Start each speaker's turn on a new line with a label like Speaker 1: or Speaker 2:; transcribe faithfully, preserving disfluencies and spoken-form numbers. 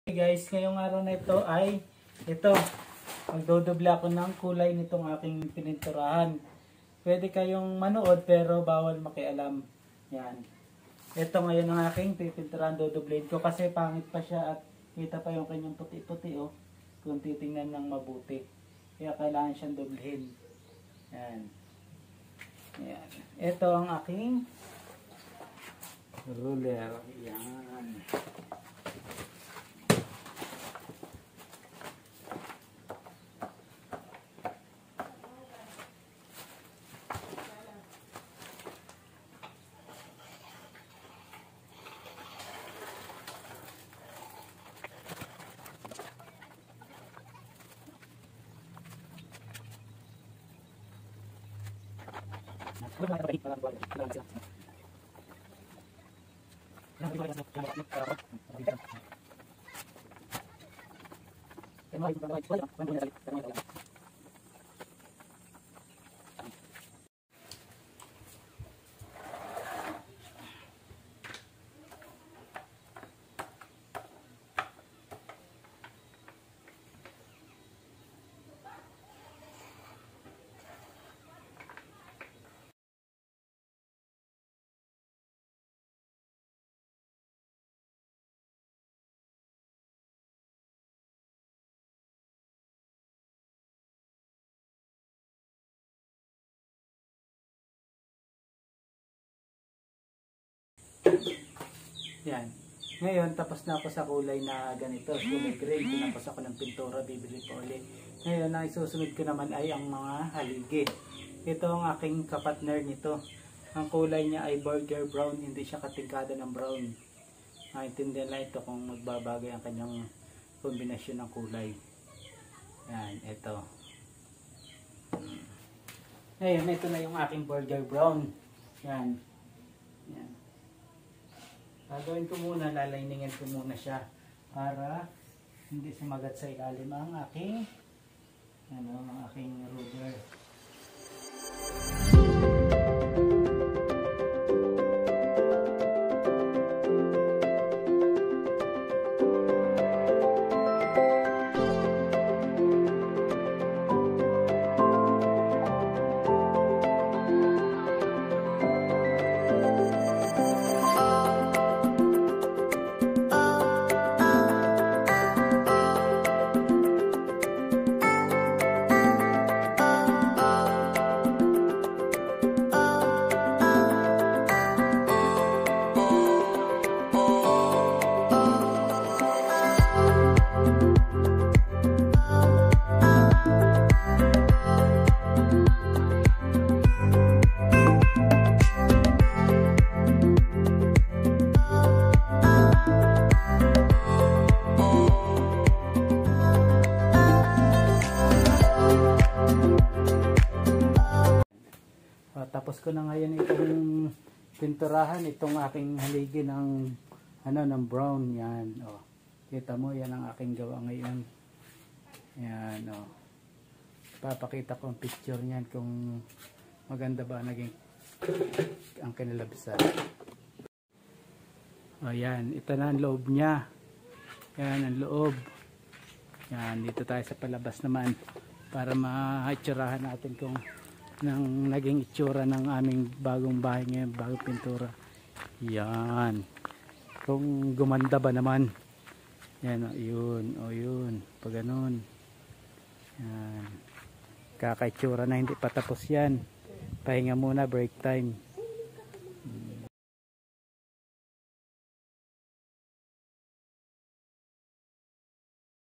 Speaker 1: Hey guys, ngayong araw na ito ay ito, magdodoble ako ng kulay nitong aking pininturahan. Pwede kayong manood pero bawal makialam. Yan. Ito ngayon ang aking pipinturahan, dodoblein ko kasi pangit pa siya at kita pa yung kanyang puti-puti oh, kung titingnan ng mabuti. Kaya kailangan siyang doblehin. Yan. Yan. Ito ang aking ruler. Yan. Yan. Ngayon, tapos na ako sa kulay na ganito, kulay gray. Tinapos ako ng pintura, bibili pa ulit. Ngayon, ang isusunod ko naman ay ang mga haligi. Ito ang aking kapatner nito. Ang kulay niya ay burger brown, hindi siya katingkada ng brown. Maintindihan lang ito kung magbabagay ang kanyang kombinasyon ng kulay. Yan, ito. Ngayon, ito na yung aking burger brown. Yan. Yan. Gagawin ko muna, laliningan ko muna siya para hindi sumagat sa ilalim ang aking ano, ang aking ruler. Tapos ko na ngayon itong pinturahan, itong aking haligi ng ano, ng brown. Yan, oh. Kita mo, yan ang aking gawa ngayon. Yan, oh. Papakita ko ang picture niyan kung maganda ba naging ang kinalabasan. Oh, yan, ito na ang loob niya. Yan ang loob. Yan, dito tayo sa palabas naman para ma-itsurahan natin kung ng naging itsura ng aming bagong bahay ngayon, bagong pintura. Yan. Kung gumanda ba naman. Yan, o yun, o yun. Pag ganun. Yan. Kakaitsura na, hindi pa tapos yan. Pahinga muna, break time.